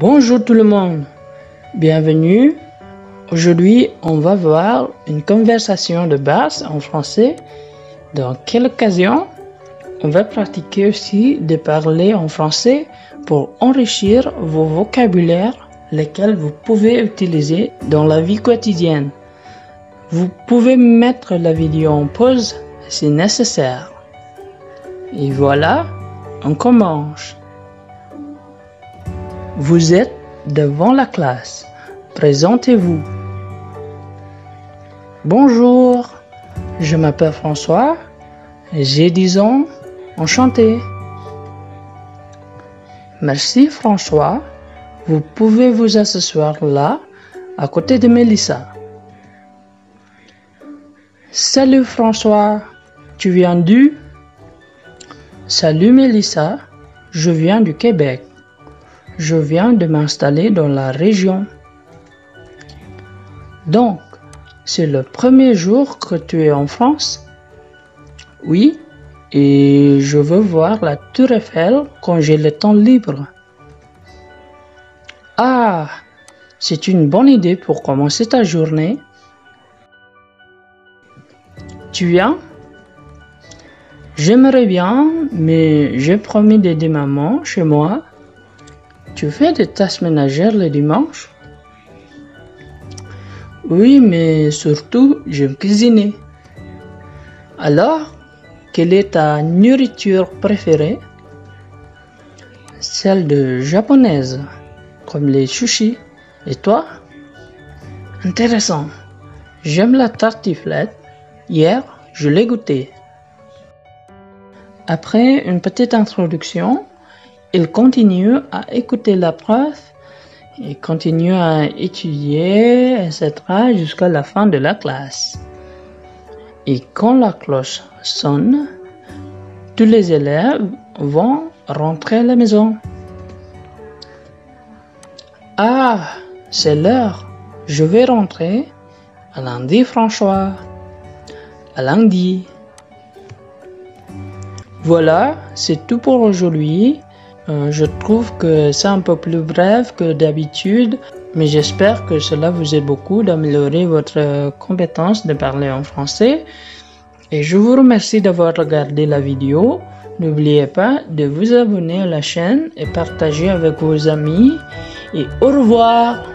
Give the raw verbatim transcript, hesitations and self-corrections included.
Bonjour tout le monde, bienvenue. Aujourd'hui, on va voir une conversation de base en français. Dans quelle occasion, on va pratiquer aussi de parler en français pour enrichir vos vocabulaires, lesquels vous pouvez utiliser dans la vie quotidienne. Vous pouvez mettre la vidéo en pause si nécessaire. Et voilà, on commence. Vous êtes devant la classe. Présentez-vous. Bonjour, je m'appelle François, j'ai dix ans, enchanté. Merci François, vous pouvez vous asseoir là, à côté de Mélissa. Salut François, tu viens d'où? Salut Mélissa, je viens du Québec. Je viens de m'installer dans la région. Donc, c'est le premier jour que tu es en France? Oui, et je veux voir la Tour Eiffel quand j'ai le temps libre. Ah, c'est une bonne idée pour commencer ta journée. Tu viens? J'aimerais bien, mais j'ai promis d'aider maman chez moi. Tu fais des tâches ménagères le dimanche? Oui, mais surtout, j'aime cuisiner. Alors, quelle est ta nourriture préférée? Celle de japonaise, comme les sushis. Et toi? Intéressant. J'aime la tartiflette. Hier, je l'ai goûtée. Après une petite introduction, il continue à écouter la prof et continue à étudier, et cetera jusqu'à la fin de la classe. Et quand la cloche sonne, tous les élèves vont rentrer à la maison. Ah, c'est l'heure. Je vais rentrer. À lundi, François. À lundi. Voilà, c'est tout pour aujourd'hui. Euh, je trouve que c'est un peu plus bref que d'habitude, mais j'espère que cela vous aide beaucoup d'améliorer votre compétence de parler en français. Et je vous remercie d'avoir regardé la vidéo. N'oubliez pas de vous abonner à la chaîne et partager avec vos amis. Et au revoir!